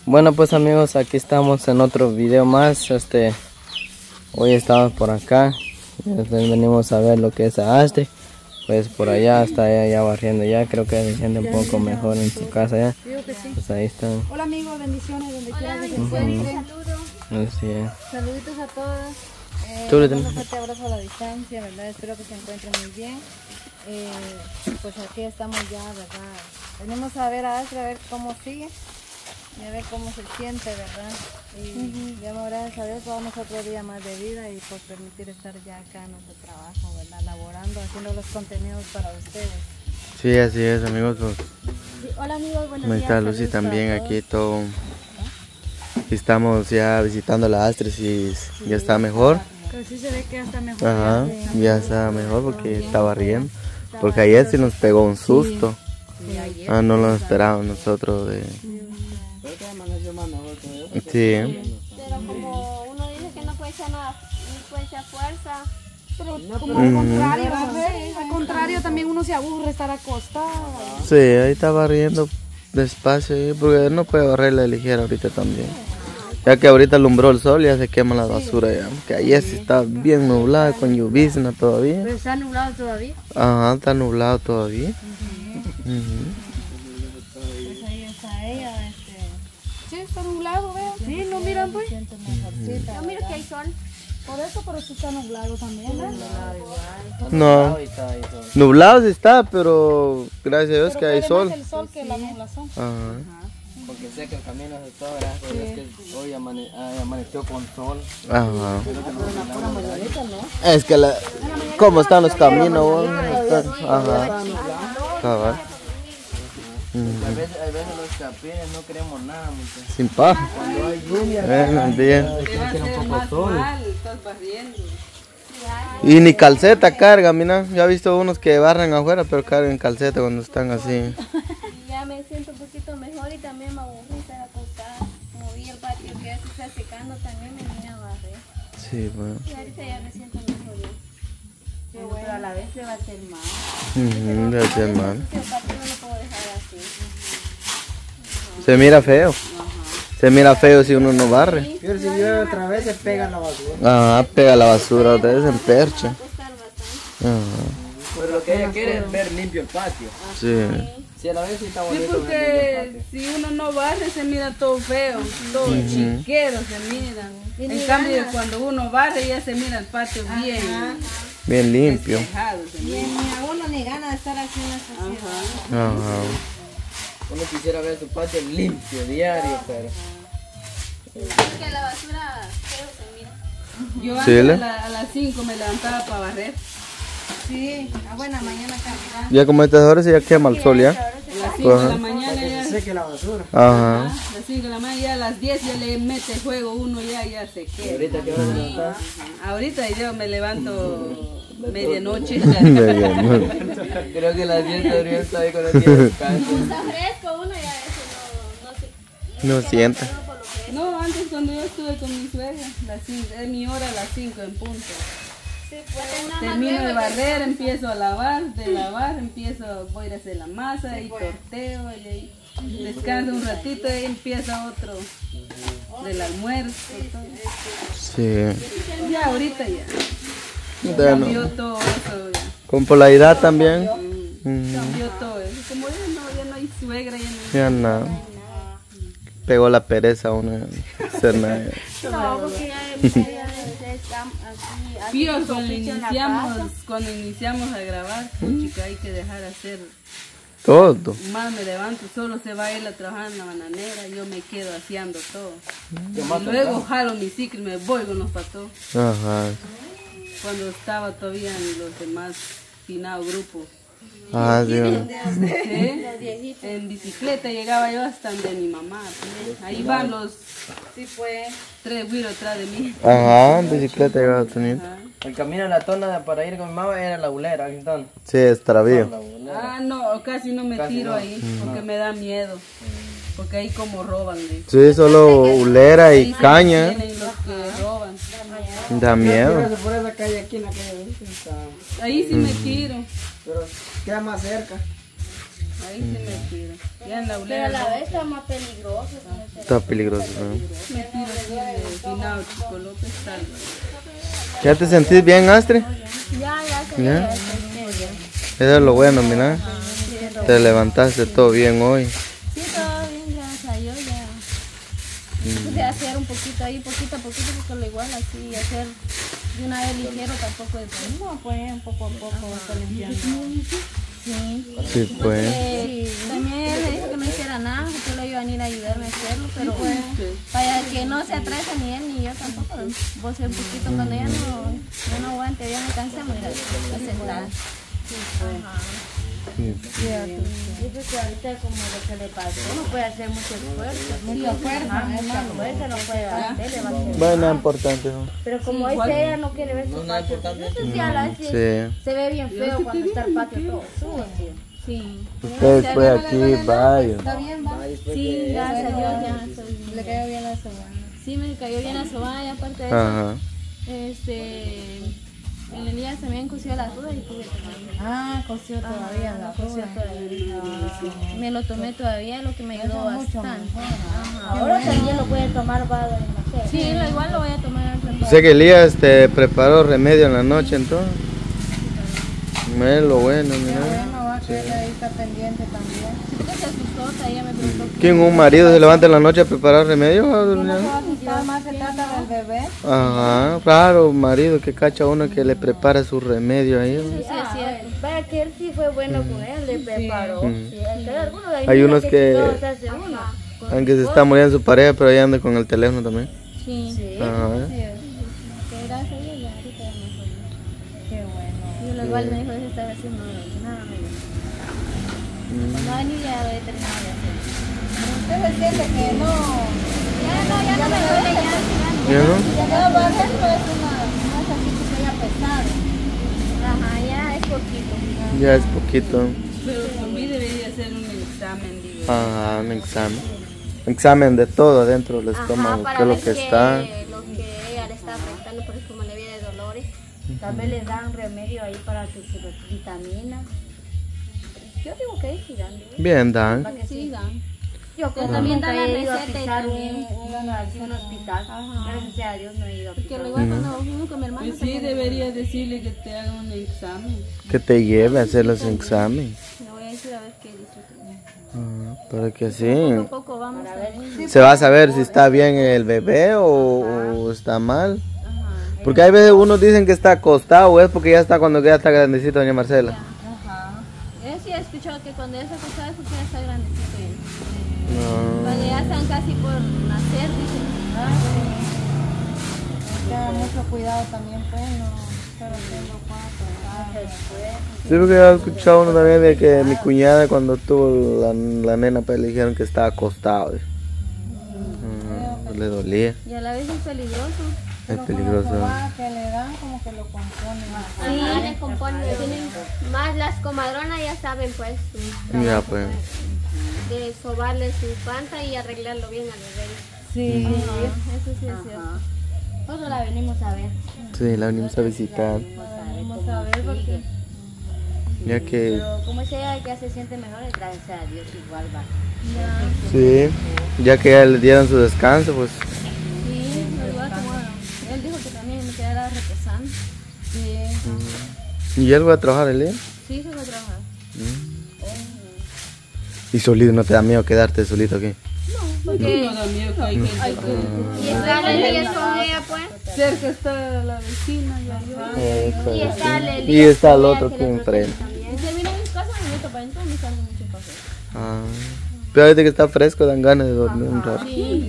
Bueno pues amigos, aquí estamos en otro video más. Hoy estamos por acá. Venimos a ver lo que es Ashley. Pues por allá está ella ya barriendo ya. Creo que se siente un poco mejor en su casa ya. Pues ahí están. Hola amigos, bendiciones donde quiera que se encuentren. Así es. Saluditos a todos. Un fuerte abrazo a la distancia, ¿verdad? Espero que se encuentren muy bien. Pues aquí estamos ya, ¿verdad? Venimos a ver a Ashley, a ver cómo sigue y a ver cómo se siente, ¿verdad? Y damos gracias a Dios, vamos otro día más de vida y por permitir estar ya acá en nuestro trabajo, ¿verdad? Laborando, haciendo los contenidos para ustedes. Sí, así es amigos. Pues, sí, hola amigos, buenos días. Está Lucy también aquí todo. Estamos ya visitando la Ashley y ya está mejor. Pero sí se ve que ya está mejor. Ajá, ya está mejor porque estaba riendo. Porque ayer sí nos pegó un susto. Sí, no lo esperábamos nosotros de... Sí. Pero como uno dice que no puede echar nada, no puede echar fuerza. Pero como al contrario, también uno se aburre estar acostado. Sí, ahí estaba riendo despacio, porque no puede barrerla ligera ahorita también. Ya que ahorita alumbró el sol y ya se quema la basura ya. Que ayer sí está bien nublada con llovizna todavía. ¿Pero está nublado todavía? Ajá, está nublado todavía. Pues ahí está ella, sí, está nublado, vean. Sí, no miran pues. Yo miro que hay sol. Por eso, pero sí está nublado también, ¿no? No, nublado sí está, pero gracias a Dios que hay sol. Más el sol que la nublación. Ajá. Porque sé que el camino es todo, gracias a Dios que hoy amaneció con sol. Ajá. Es que ¿cómo están los caminos? Ajá. Cabal. A veces los chapines no queremos nada, muchachos. Sin paja. Cuando hay lluvia, Bien. un poco sol. Y ni calceta carga, mira. Ya he visto unos que barran afuera, pero cargan calceta cuando están así. Ya me siento un poquito mejor y también me aburrí estar acostada. Moví el patio que ya se está secando, también me vine a barrer. Sí, bueno. Y ahorita ya me siento mejor yo. Pero a la vez se va a hacer mal. Debe ser mal. El patio no lo puedo dejar así. Se mira feo. Se mira feo si uno no barre. Pero si llueve otra vez se pega la basura. Ajá, pega la basura, ustedes en percha. Costar bastante. Ajá. Pero lo que ella quiere es ver limpio el patio. Sí. Si a la vez sí está Sí, bonito ver porque limpio el si uno no barre se mira todo feo, todo chiquero se mira. En cambio cuando uno barre ya se mira el patio bien Bien limpio. despejado. Se mira. Ni a uno ni gana de estar aquí en la sociedad. Ajá. patio. Uno quisiera ver su patio limpio, diario, pero... Porque la basura feo se mira. Yo Sí, antes a las 5 me levantaba para barrer. Sí, buena mañana cargada. Ya como estas horas ya quema el sol ya. A las 5 de la mañana ya. Seque la basura. Ajá. A las 5 de la mañana ya a las 10 ya le mete fuego uno ya se ¿Y queda. ahorita qué hora se levanta? Ahorita yo me levanto medianoche. Creo que las 10 todavía está ahí con el día de descanso. Está fresco uno ya eso No sienta. No, antes cuando yo estuve con mi suegra, es mi hora a las 5 en punto. sí, puede nada más Termino de luego barrer, empiezo a lavar, de lavar, voy a ir a hacer la masa y torteo, y ahí descanso un ratito y empieza otro del almuerzo. Todo. Sí. Ya ahorita ya. Bueno, Cambió todo eso ya. con polaridad también. Cambió todo eso. Como ya no hay suegra, ya no. Ya nada. Pegó la pereza a uno de hacer nada. No, porque ya estamos aquí. Fío, cuando iniciamos a grabar, chica, hay que dejar hacer. Todo. Más me levanto, solo se va a ir a trabajar en la bananera, yo me quedo haciendo todo. Y luego jalo mi ciclo y me voy con los patos. Ajá. Cuando estaba todavía en los demás finados grupos. Ah, sí. ¿Sí? En bicicleta llegaba yo hasta donde mi mamá. Pues. Ahí van los Sí, fue. 3 güiros atrás de mí. Ajá, en bicicleta llegaba a tener. Ajá. El camino a la tona para ir con mi mamá era la bulera, entonces. Sí, extravío. La bulera. Ah, no, casi no me Casi tiro no. ahí, porque me da miedo. Porque ahí como roban. ¿Sí? Sí, solo ulera y caña. Tienen los que roban. Da miedo. Por esa calle aquí en la calle, está... Ahí sí me tiro. Pero queda más cerca. Ahí sí me tiro. Ya en la Pero a ulera. la vez está más peligroso. Está peligroso, ¿no? Me tiro aquí de Finao, Chico López, tal. ¿Ya te sentís bien, Astrid? Ya ¿Ya? Eso es lo bueno, mira. Te levantaste todo bien hoy. Sí, todo bien, gracias a Dios ya. Puse a hacer un poquito ahí, poquito a poquito, porque lo igual así, hacer de una vez ligero tampoco es bueno. No, pues poco a poco va a estar limpiando. Sí. Sí, pues. También me dijo que no hiciera nada, que solo iban a ir a ayudarme a hacerlo, pero pues, para que no se atrase ni él ni yo tampoco. Vos un poquito cuando ya no aguante, ya me cansé, me voy a sentar. Ajá. Yo creo que ahorita como lo que le pasó, no puede hacer mucho esfuerzo. Mucha fuerza no puede hacer. Bueno, no es importante, ¿no? Pero como dice ella, no quiere ver su patio. Sí. Se ve bien feo cuando está el patio todo sucio. Sí. Ustedes pues aquí, vaya. ¿Está bien, va? Sí, gracias a Dios ya estoy bien. Le cayó bien la sabana. Sí, me cayó bien la sobana, aparte de eso, Ajá. el Elías también cosió las dudas y pude tomarlo. Ah, coció todavía la Cosió todavía. Me lo tomé todavía, lo que me ayudó bastante. Ahora también lo puede tomar para el macero. Sí, igual lo voy a tomar. O sea que Elías te preparó remedio en la noche entonces. Es lo bueno, mira. Bueno, va a quedar ahí, está pendiente también. Porque se asustó, ella me preguntó. ¿Quién un marido se levanta en la noche a preparar remedio? Nada más se trata del bebé. Ajá, claro, marido que cacha uno que le prepara su remedio ahí. Sí, es cierto. Vaya que él sí fue bueno con él, le preparó. Sí, Hay unos que, todos hacen uno. aunque se está muriendo su pareja, pero ahí anda con el teléfono también. Sí. Ajá. Que gracias a Dios ya ahorita ya mejor. Qué bueno. Yo igual me dijo que estaba haciendo nada, me dijo. Cuando va a venir ya voy a terminar de hacer. Usted se siente que no. Ya no me duele ya. ¿Ya no? Ya va a ser pues no es así que sea pesado. Ajá, ya es poquito. Ya es poquito. Pero por mí debería hacer un examen, digo. Ajá, un examen. Examen de todo adentro del estómago, para qué es lo ver que está. lo que ella le está afectando, por eso como le viene de dolores. Tal vez les dan remedio ahí para sus vitaminas. Yo digo que sí dan. Bien, Dan. Para que Sí, dan. Yo como también nunca dan la he ido a receta y pisar también. un hospital. Gracias a Dios no he ido a Porque pisar. igual cuando fuimos con mi hermano. Pues sí, debería decirle que te haga un examen. Que te lleve a hacer los exámenes. Le voy a decir a ver qué dice. Para que Poco sí. a poco vamos a ver. Se va a saber si está bien el bebé o está mal. Porque hay veces unos dicen que está acostado o es porque ya está cuando ya está grandecito, doña Marcela. Yo sí he escuchado que cuando ya se acostaba es porque ya está grandecito ya. No. Cuando ya están casi por nacer, dicen. Tenga mucho cuidado también, pues, no. Pero tengo 4 Sí, porque he escuchado uno también de que mi cuñada cuando tuvo la nena pues le dijeron que estaba acostado. Pues le dolía. Y a la vez es peligroso. Es peligroso. que le dan como que lo componen. Sí, le componen. Más las comadronas ya saben pues Ya pues. de sobarle su panza y arreglarlo bien al bebé. Sí. Eso sí es cierto. Nosotros la venimos a ver. Sí, la venimos a visitar. Vamos a ver porque. Ya que, Pero como es ella que ya se siente mejor, gracias a Dios igual va. sí, ya que ya le dieron su descanso, pues. Sí, lo igual como él dijo que también me quedara reposando. Sí. ¿Y él va a trabajar el día? Sí, se va a trabajar. ¿Y solito no te da miedo quedarte solito aquí? Porque No da miedo que hay gente y está Leli con ella pues. cerca está la vecina y yo. Y está Leli. Y está el otro que enfrente. Y se vino a mi casa, me meto para adentro, me salgo mucho para afuera. Ah. Pero ahorita que está fresco dan ganas de dormir un rato. Sí,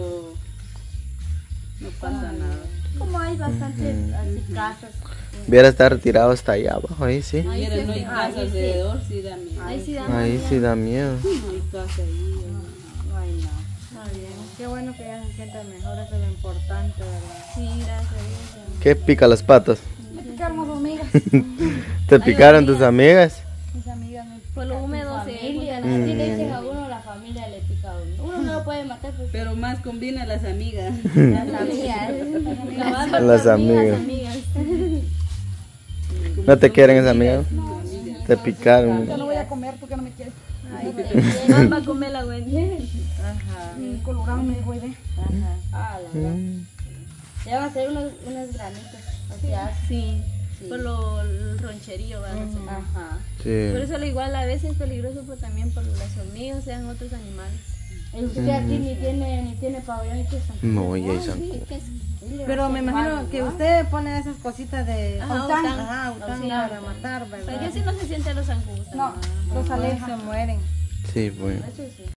no pasa nada. Como hay bastantes así casas. Viera estar retirado hasta allá abajo, ahí sí. Mira, no hay casa alrededor, sí da miedo. Ahí sí da. Ahí sí da miedo. No hay casa ahí. No hay nada. Está bien. Qué bueno que ya se sienta mejor, eso es lo importante, ¿verdad? Sí, gracias a Dios. ¿Qué pica las patas? Me picaron las hormigas. ¿Te picaron tus amigas? Mis amigas me Por lo húmedo se familia. Así le dicen a uno, la familia le pica a uno. Uno no lo puede matar porque Pero más combina las amigas. las amigas. Las amigas. ¿No te quieren esas amigas? Te picaron. No voy a comer porque no me quiere. Ay, va a comer la Wendy. Ajá. Colorado me voy de. Ajá. Ah, la verdad. Ya va a ser unos granitos. O sea, Sí, por el roncherío van a hacer. ajá. Por eso lo igual a veces es peligroso, pero también por las hormigas, sean otros animales. Y usted aquí ni tiene pabellón ni queso. No, ya es Pero me imagino que usted pone esas cositas de Ajá, aután. aután. Ajá, aután Sí. para matar, Pero ¿verdad? que si no se sienten los zancudos. No, los aleja. Se mueren. Sí, pues. Eso sí.